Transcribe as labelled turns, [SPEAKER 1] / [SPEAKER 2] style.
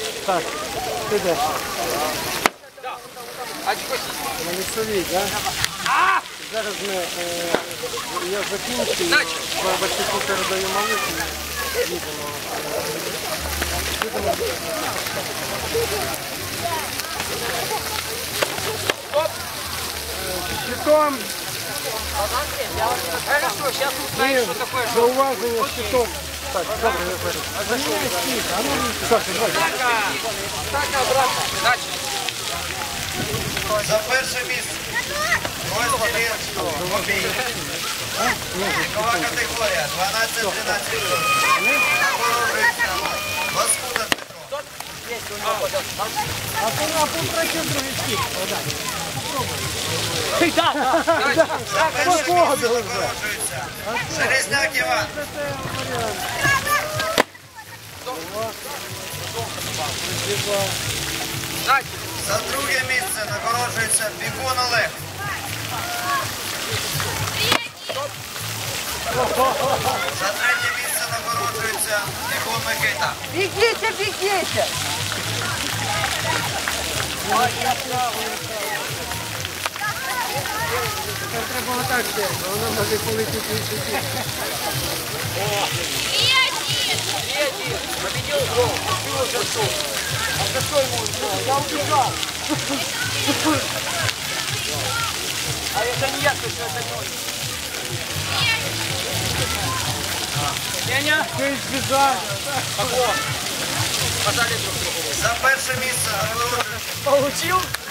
[SPEAKER 1] Так, ти де? На лісовій, так? Зараз я закінчую, Васику передаю малюку, їдемо. Щитом. Зауваження щитом. Так, добре, я перед.
[SPEAKER 2] За перше місце. Розділі обій. Вікова категорія 12-13 років. Нагороджується Лоскуда Дмитро.
[SPEAKER 1] А попрацює другий стік.
[SPEAKER 2] За перше місце нагороджується Железняк Іван. За друге місце нагороджується Бігун Олег. За третє місце нагороджується Бігун Микита.
[SPEAKER 3] Бегите, бегите!
[SPEAKER 1] Тепер треба отак стерти, воно може полетіти і сюди.
[SPEAKER 4] Победил гол. А за что ему? Я убежал. А это не я, слышу, это не он. Сеня?
[SPEAKER 1] Ти збіжав.
[SPEAKER 4] Пожали друг другу.
[SPEAKER 2] За перше місце нагороджується
[SPEAKER 4] Получил?